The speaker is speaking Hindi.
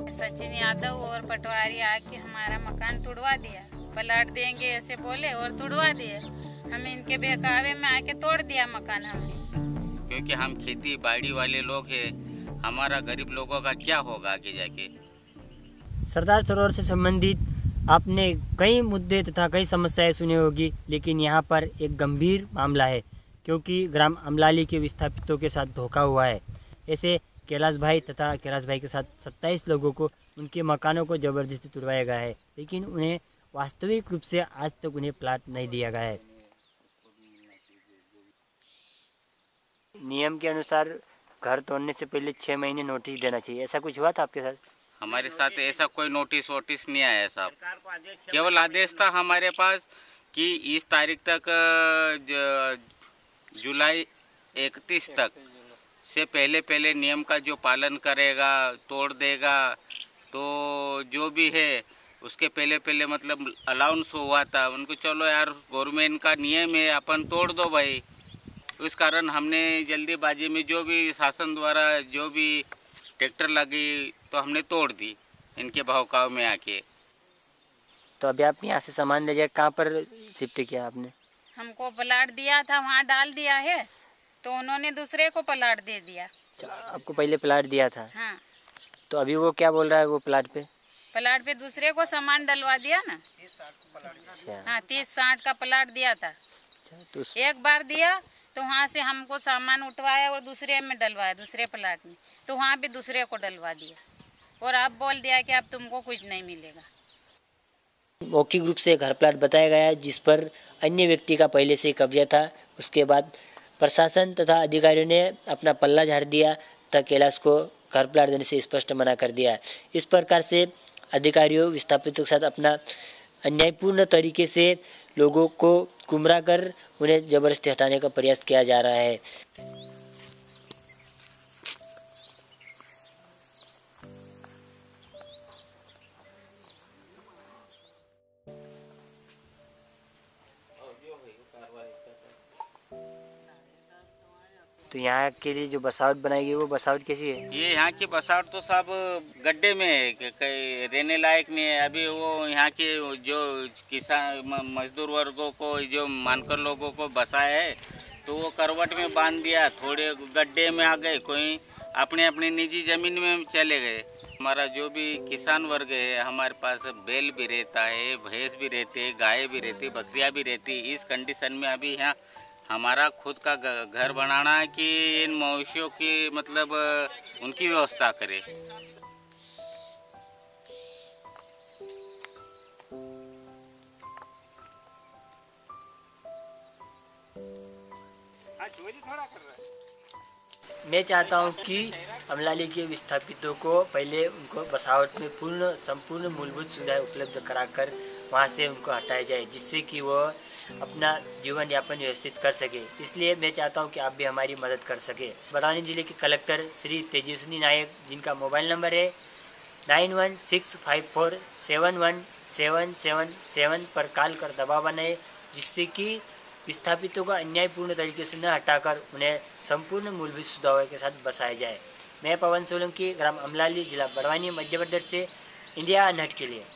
सचिन यादव और पटवारी आके हमारा मकान तुड़वा दिया, पलट देंगे ऐसे बोले और तुड़वा दिए। हम इनके बहकावे में आके तोड़ दिया मकान हमने। क्योंकि हम खेती बाड़ी वाले लोग हैं, हमारा गरीब लोगों का क्या होगा आगे जाके। सरदार सरोवर से संबंधित आपने कई मुद्दे तथा कई समस्याएं सुनी होगी, लेकिन यहाँ पर एक गंभीर मामला है क्योंकि ग्राम अमलाली के विस्थापितों के साथ धोखा हुआ है। ऐसे कैलाश भाई तथा कैलाश भाई के साथ 27 लोगों को उनके मकानों को ज़बरदस्ती तुड़वाया गया है, लेकिन उन्हें वास्तविक रूप से आज तक उन्हें प्लाट नहीं दिया गया है। नियम के अनुसार घर तोड़ने से पहले 6 महीने नोटिस देना चाहिए। ऐसा कुछ हुआ था आपके साथ? हमारे साथ ऐसा कोई नोटिस वोटिस नहीं आया साहब। केवल आदेश था हमारे पास कि इस तारीख तक जुलाई 31 तक से पहले नियम का जो पालन करेगा तोड़ देगा, तो जो भी है उसके पहले मतलब अलाउंस हुआ था उनको। चलो यार गवर्नमेंट का नियम है, अपन तोड़ दो भाई। उस कारण हमने जल्दीबाजी में जो भी शासन द्वारा जो भी ट्रैक्टर लगी तो हमने तोड़ दी इनके बहकाव में आके। तो अभी आप यहाँ से सामान ले जाए कहाँ पर शिफ्ट किया आपने? हमको प्लाट दिया था वहाँ डाल दिया है, तो उन्होंने दूसरे को प्लाट दे दिया। आपको पहले प्लाट दिया था? हाँ। तो अभी वो क्या बोल रहा है? वो प्लाट पे दूसरे को सामान डलवा दिया ना। हाँ, 30-60 का प्लाट दिया था। तो एक बार दिया तो वहाँ से हमको सामान उठवाया और दूसरे में डलवाया, दूसरे प्लाट में, तो वहाँ भी दूसरे को डलवा दिया और अब बोल दिया कि अब तुमको कुछ नहीं मिलेगा। मौखिक रूप से घर प्लाट बताया गया है जिस पर अन्य व्यक्ति का पहले से कब्जा था। उसके बाद प्रशासन तथा अधिकारियों ने अपना पल्ला झाड़ दिया तथा कैलाश को घर प्लाट देने से स्पष्ट मना कर दिया। इस प्रकार से अधिकारियों विस्थापितों के साथ अपना अन्यायपूर्ण तरीके से लोगों को गुमराह कर उन्हें जबरदस्ती हटाने का प्रयास किया जा रहा है। तो यहाँ के लिए जो बसावट बनाई गई वो बसावट कैसी है? ये यहाँ की बसावट तो सब गड्ढे में है, कहीं रहने लायक नहीं है। अभी वो यहाँ के जो किसान मजदूर वर्गों को जो मानकर लोगों को बसाया है तो वो करवट में बांध दिया, थोड़े गड्ढे में आ गए, कोई अपने अपने निजी ज़मीन में चले गए। हमारा जो भी किसान वर्ग है, हमारे पास बैल भी रहता है, भैंस भी रहती है, गाय भी रहती है, बकरियाँ भी रहती है। इस कंडीशन में अभी यहाँ हमारा खुद का घर बनाना है कि इन मवेशियों की मतलब उनकी व्यवस्था करें। मैं चाहता हूं कि अमलाली के विस्थापितों को पहले उनको बसावट में संपूर्ण मूलभूत सुविधाएं उपलब्ध कराकर वहां से उनको हटाया जाए, जिससे कि वो अपना जीवन यापन व्यवस्थित कर सके। इसलिए मैं चाहता हूं कि आप भी हमारी मदद कर सके। बड़वानी जिले के कलेक्टर श्री तेजस्वी नायक, जिनका मोबाइल नंबर है 9165471777 पर कॉल कर दबाव बनाए, जिससे कि विस्थापितों को अन्यायपूर्ण तरीके से न हटाकर उन्हें संपूर्ण मूलभूत सुविधाओं के साथ बसाया जाए। मैं पवन सोलंकी, ग्राम अमलाली, जिला बड़वानी, मध्य प्रदेश से इंडिया अनहट के लिए।